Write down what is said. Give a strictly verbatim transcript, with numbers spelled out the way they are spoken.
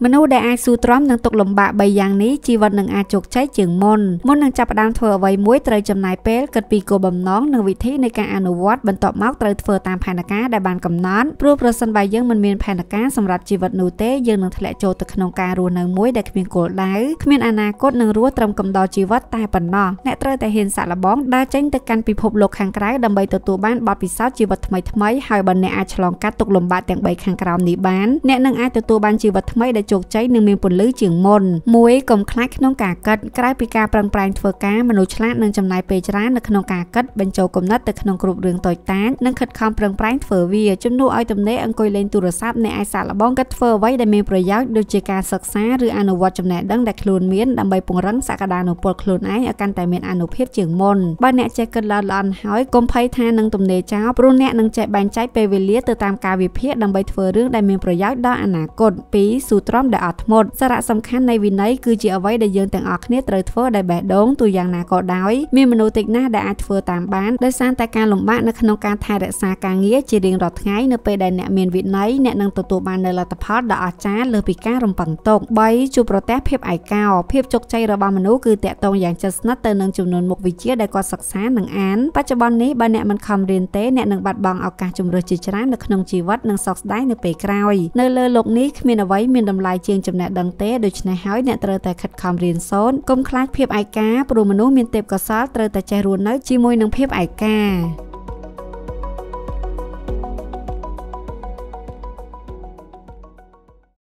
មនុស្សដែលអាចស៊ូទ្រាំនឹងទុកលំបាកបីយ៉ាងនេះជីវិតនឹងអាចជោគជ័យជាងមុនមុននឹងចាប់ផ្ដើមធ្វើអ្វីមួយត្រូវចំណាយពេលគិតពីគោលបំណងនិងវិធីនៃការអនុវត្តបន្ទាប់មកត្រូវធ្វើតាមផែនការដែលបានកំណត់ព្រោះប្រសិនបើយើងមិនមានផែនការសម្រាប់ជីវិតនោះទេយើងនឹងធ្លាក់ចូលទៅក្នុងការរស់នៅមួយដែលគ្មានគោលដៅគ្មានអនាគតនឹងរស់ត្រឹមកំដរជីវិតតែប៉ុណ្ណោះអ្នកត្រូវតែហ៊ានសាកល្បងដើរចេញទៅកាន់ពិភពលោកខាងក្រៅដើម្បីទទួលបានបទពិសោធន៍ជីវិតថ្មីៗហើយបើអ្នកអាចឆ្លងកាត់ទុក្ខលំបាកទាំងបីខាងក្រោមនេះបានអ្នកនឹងអាចទទួលបានជីវិតថ្មីដែលជោគជ័យនិងមានពន្លឺជាងមុនមួយកុំខ្លាចក្នុងការគិតក្រៅពីការប្រឹងប្រែងធ្វើការមនុស្សឆ្លាតនឹងចំណាយពេលច្រើននៅក្នុងការគិតបញ្ចូលគំនិតទៅក្នុងគ្រប់រឿងតូចតាចនិងខិតខំប្រឹងប្រែងធ្វើវាជំនួសឲ្យទំនេរអង្គុយលេងទូរស័ព្ទអ្នកអាចសាកល្បងគិតធ្វើអ្វីដែលមានប្រយោជន៍ដូចជាការសិក្សាឬអនុវត្តចំណេះដឹងដែលខ្លួនមានដើម្បីពង្រឹងសក្តានុពលខ្លួនឯងឲ្យកាន់តែមានអានុភាពជាងមុនបើអ្នកចេះគិតល្អល្អន់ហើយកុំភ័យថានឹងទំនេរចោលព្រោះអ្នកនឹងចេះបែងចែកពេលវេលាទៅតាមកាលវិភាគដើម្បីធ្វើរឿងដែលមានប្រយោជន៍ដល់អនាគតពីរស៊ូទ្រាំដែលអត់ធ្មត់សារៈសំខាន់នៃវិន័យគឺជាអ្វីដែលយើងទាំងអស់គ្នាត្រូវធ្វើដោយបេះដូងទូយ៉ាងណាក៏ដោយមានមនុស្សតិចណាស់ដែលអាចធ្វើតាមបានដោយសារតែការលំបាកនៅក្នុងការថែរក្សាការងារជារៀងរាល់ថ្ងៃនៅពេលដែលអ្នកមានវិន័យអ្នកនឹងទទួលបាននូវលទ្ធផលដ៏អស្ចារ្យលើសពីការរំពឹងទុកបីជួបប្រទះភាពឯកោភាពជោគជ័យរបស់មនុស្សគឺតាក់ទងយ៉ាងជិតស្និទ្ធទៅនឹងចំនួនមុខវិជ្ជាដែលគាត់សិក្សានិងអានបច្ចុប្បន្ននេះបើអ្នកមិនខំរៀនទេអ្នកនឹងបាត់បង់ឱកាសជម្រើសជាច្រើននៅក្នុងជីវិតនិងសោកស្ដាយនៅពេលក្រោយនៅលើโลกនេះគ្មានអ្វីមានតម្លៃជាងចំណេះដឹងទេដូច្នេះហើយអ្នកត្រូវតែខិតខំរៀនសូត្រកុំខ្លាចភាពឯកាព្រោះមនុស្សមានទេពកោសល្យត្រូវតែចេះរស់នៅជាមួយនឹងភាពឯកា